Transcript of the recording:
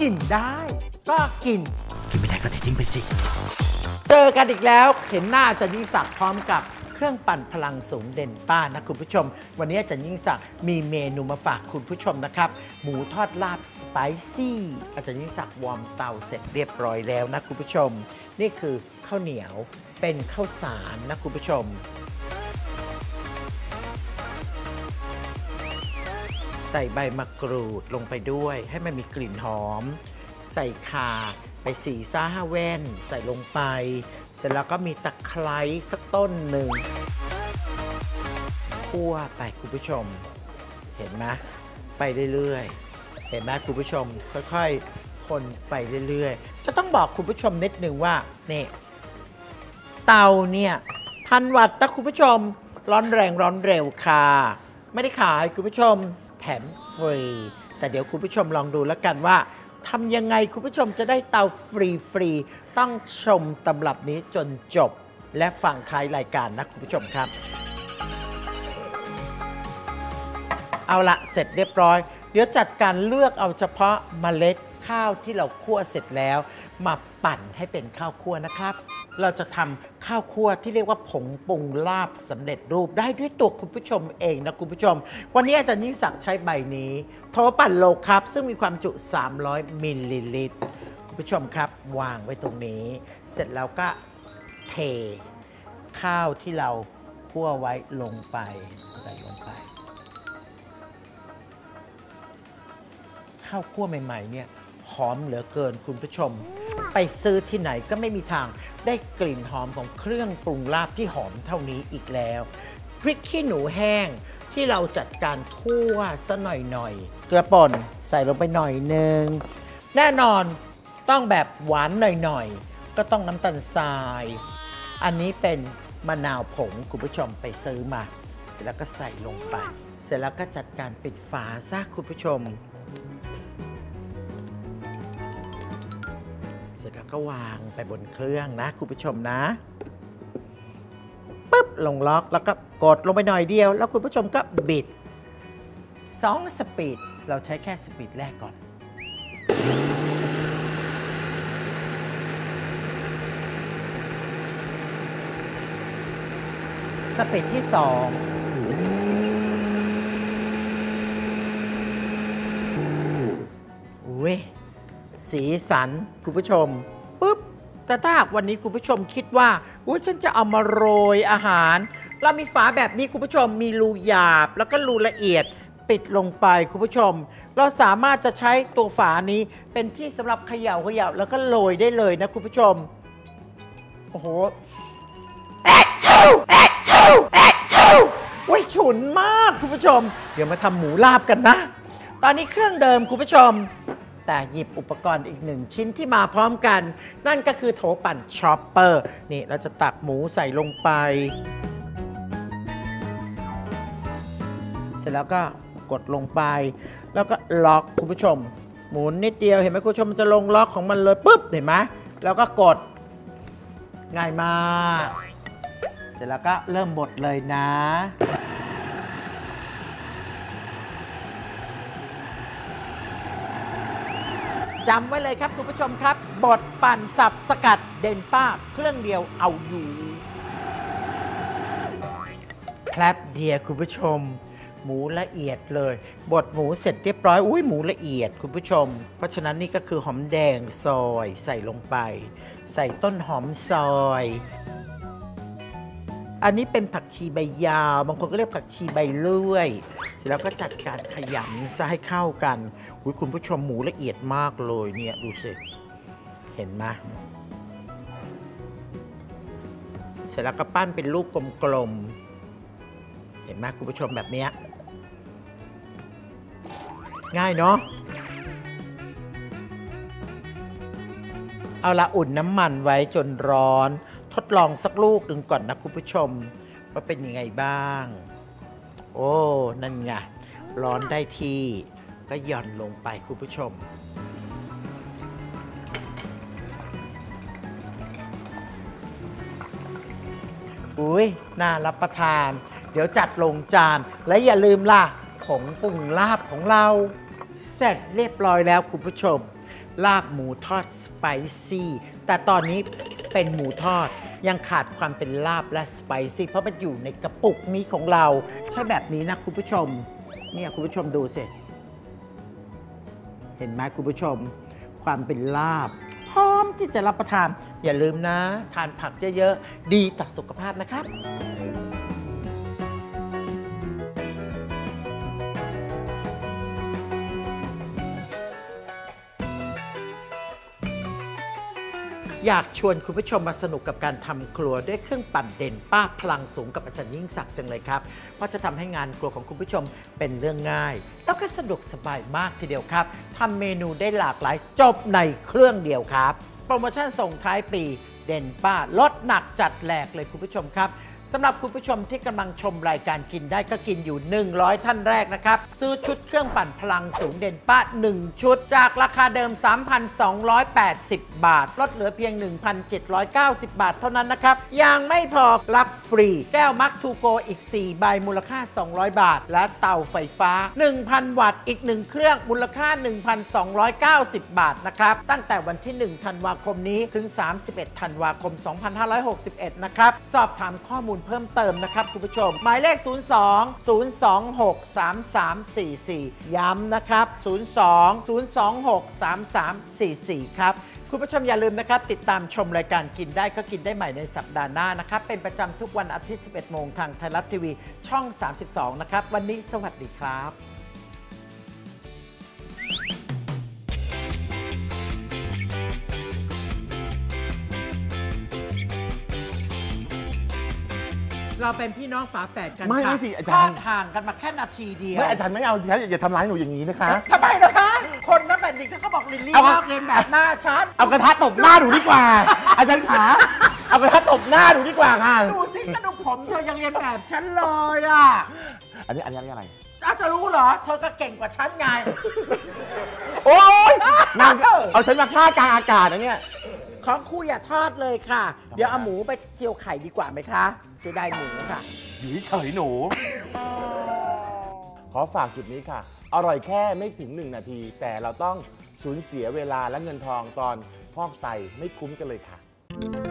กินได้ก็กินไม่ได้ก็ทิ้งไปสิเจอกันอีกแล้วเห็นหน้าอาจารย์ยิ่งศักดิ์พร้อมกับเครื่องปั่นพลังสูงเด่นป้านะคุณผู้ชมวันนี้อาจารย์ยิ่งศักดิ์มีเมนูมาฝากคุณผู้ชมนะครับหมูทอดลาบสไปซี่อาจารย์ยิ่งศักดิ์วอร์มเตาเสร็จเรียบร้อยแล้วนะคุณผู้ชมนี่คือข้าวเหนียวเป็นข้าวสารนะคุณผู้ชมใส่ใบมะกรูดลงไปด้วยให้มันมีกลิ่นหอมใส่ข่าไป4-5 แว่นใส่ลงไปเสร็จแล้วก็มีตะไคร้สักต้นหนึ่งคั่วไปคุณผู้ชมเห็นไหมไปเรื่อยๆเห็นไหมคุณผู้ชมค่อยๆคนไปเรื่อยๆจะต้องบอกคุณผู้ชมนิดหนึ่งว่านี่เตาเนี่ย1,000 วัตต์นะคุณผู้ชมร้อนแรงร้อนเร็วค่ะไม่ได้ขายคุณผู้ชมแถมฟรีแต่เดี๋ยวคุณผู้ชมลองดูแล้วกันว่าทำยังไงคุณผู้ชมจะได้เตาฟรีๆต้องชมตำรับนี้จนจบและฟังท้ายรายการนะคุณผู้ชมครับเอาละเสร็จเรียบร้อยเดี๋ยวจัดการเลือกเอาเฉพาะเมล็ดข้าวที่เราคั่วเสร็จแล้วมาปั่นให้เป็นข้าวคั่วนะครับเราจะทำข้าวคั่วที่เรียกว่าผงปรุงลาบสำเร็จรูปได้ด้วยตัวคุณผู้ชมเองนะคุณผู้ชมวันนี้อาจารย์ยิ่งศักดิ์ใช้ใบนี้โถปั่นโลครับซึ่งมีความจุ300 มิลลิลิตรคุณผู้ชมครับวางไว้ตรงนี้เสร็จแล้วก็เทข้าวที่เราคั่วไว้ลงไปใส่ลงไปข้าวคั่วใหม่ๆเนี่ยหอมเหลือเกินคุณผู้ชมไปซื้อที่ไหนก็ไม่มีทางได้กลิ่นหอมของเครื่องปรุงลาบที่หอมเท่านี้อีกแล้วพริกขี้หนูแห้งที่เราจัดการคั่วซะหน่อยๆเกลือป่นใส่ลงไปหน่อยนึงแน่นอนต้องแบบหวานหน่อยๆก็ต้องน้ำตาลทรายอันนี้เป็นมะนาวผงคุณผู้ชมไปซื้อมาเสร็จแล้วก็ใส่ลงไปเสร็จแล้วก็จัดการปิดฝาซะคุณผู้ชมเสร็จแล้วก็วางไปบนเครื่องนะคุณผู้ชมนะปึ๊บลงล็อกแล้วก็กดลงไปหน่อยเดียวแล้วคุณผู้ชมก็บิด2 สปีดเราใช้แค่สปีดแรกก่อนสปีดที่2อุ้ยสีสันคุณผู้ชมปุ๊บแต่ถ้าหากวันนี้คุณผู้ชมคิดว่าฉันจะเอามาโรยอาหารเรามีฝาแบบนี้คุณผู้ชมมีรูหยาบแล้วก็รูละเอียดปิดลงไปคุณผู้ชมเราสามารถจะใช้ตัวฝานี้เป็นที่สำหรับเขย่าแล้วก็โรยได้เลยนะคุณผู้ชมโอ้โหฉุนมากคุณผู้ชมเดี๋ยวมาทำหมูลาบกันนะตอนนี้เครื่องเดิมคุณผู้ชมแต่หยิบอุปกรณ์อีก1 ชิ้นที่มาพร้อมกันนั่นก็คือโถปั่นช็อปเปอร์นี่เราจะตักหมูใส่ลงไปเสร็จแล้วก็กดลงไปแล้วก็ล็อกคุณผู้ชมหมุนนิดเดียวเห็นไหมคุณผู้ชมมันจะลงล็อกของมันเลยปุ๊บเห็นไหมแล้วก็กดง่ายมากเสร็จแล้วก็เริ่มบดเลยนะจำไว้เลยครับคุณผู้ชมครับบดปั่นสับสกัดเด่นป้าเครื่องเดียวเอาอยู่แป๊บเดียวคุณผู้ชมหมูละเอียดเลยบดหมูเสร็จเรียบร้อยหมูละเอียดคุณผู้ชมเพราะฉะนั้นนี่ก็คือหอมแดงซอยใส่ลงไปใส่ต้นหอมซอยอันนี้เป็นผักชีใบยาวบางคนก็เรียกผักชีใบเลื่อยเสร็จแล้วก็จัดการขยำซะให้เข้ากันคุณผู้ชมหมูละเอียดมากเลยเนี่ยดูสิเห็นไหมเสร็จแล้วก็ปั้นเป็นลูกกลมๆเห็นไหมคุณผู้ชมแบบนี้ง่ายเนาะเอาละอุ่นน้ำมันไว้จนร้อนทดลองสักลูกหนึ่งก่อนนะคุณผู้ชมว่าเป็นยังไงบ้างโอ้นั่นไงร้อนได้ที่ก็หย่อนลงไปคุณผู้ชมน่ารับประทานเดี๋ยวจัดลงจานและอย่าลืมล่ะผงปรุงลาบของเราเสร็จเรียบร้อยแล้วคุณผู้ชมลาบหมูทอดสไปซี่แต่ตอนนี้เป็นหมูทอดยังขาดความเป็นลาบและสไปซี่เพราะมันอยู่ในกระปุกนี้ของเราใช่แบบนี้นะคุณผู้ชมเนี่ยคุณผู้ชมดูสิเห็นไหมคุณผู้ชมความเป็นลาบพร้อมที่จะรับประทานอย่าลืมนะทานผักเยอะๆดีต่อสุขภาพนะครับอยากชวนคุณผู้ชมมาสนุกกับการทำครัวด้วยเครื่องปั่นเด่นป้าพลังสูงกับอาจารย์ยิ่งศักดิ์จังเลยครับเพราะจะทำให้งานครัวของคุณผู้ชมเป็นเรื่องง่ายแล้วก็สะดวกสบายมากทีเดียวครับทำเมนูได้หลากหลายจบในเครื่องเดียวครับโปรโมชั่นส่งท้ายปีเด่นป้าลดหนักจัดแหลกเลยคุณผู้ชมครับสำหรับคุณผู้ชมที่กำลังชมรายการกินได้ก็กินอยู่100ท่านแรกนะครับซื้อชุดเครื่องปั่นพลังสูงเด่นป้า1ชุดจากราคาเดิม 3,280 บาทลดเหลือเพียง 1,790 บาทเท่านั้นนะครับยังไม่พอรับฟรีแก้วมัคทูโกอีก4ใบมูลค่า200 บาทและเตาไฟฟ้า 1,000 วัตต์อีก1เครื่องมูลค่า 1,290 บาทนะครับตั้งแต่วันที่1ธันวาคมนี้ถึง31ธันวาคม2561นะครับสอบถามข้อมูลเพิ่มเติมนะครับคุณผู้ชมหมายเลข 02-026-3344 ย้ำนะครับ 02-026-3344 ครับคุณผู้ชมอย่าลืมนะครับติดตามชมรายการกินได้ก็กินได้ใหม่ในสัปดาห์หน้านะครับเป็นประจำทุกวันอาทิตย์ 11 โมงทางไทยรัฐทีวีช่อง 32 นะครับวันนี้สวัสดีครับเราเป็นพี่น้องฝาแฝดกันไม่สิอาจารย์ทอดห่างกันมาแค่นาทีเดียวไม่อาจารย์ไม่เอาฉันอย่าทำร้ายหนูอย่างนี้นะคะทำไมล่ะคะคนนักแผ่นดินเขาก็บอกลิลลี่เอาลอกเลียนแบบหน้าฉันเอากระทะตบหน้าหนูดีกว่า อาจารย์ขาเอากระทะตบหน้าหนูดีกว่าค่ะดูสิกระดูกผมเธอยังเรียนแบบฉันเลยอ่ะอันนี้อะไรอาจจะรู้เหรอเธอก็เก่งกว่าฉันไงโอ๊ยนางเอาฉันมาฆ่ากลางอากาศนะเนี่ยของคุยอย่าทอดเลยค่ะ เดี๋ยวเอาหมูไปเจียวไข่ดีกว่าไหมคะเสียดายหมูค่ะอยู่เฉยๆหนู ขอฝากจุดนี้ค่ะ อร่อยแค่ไม่ถึง1นาที แต่เราต้องสูญเสียเวลาและเงินทองตอนฟอกไตไม่คุ้มกันเลยค่ะ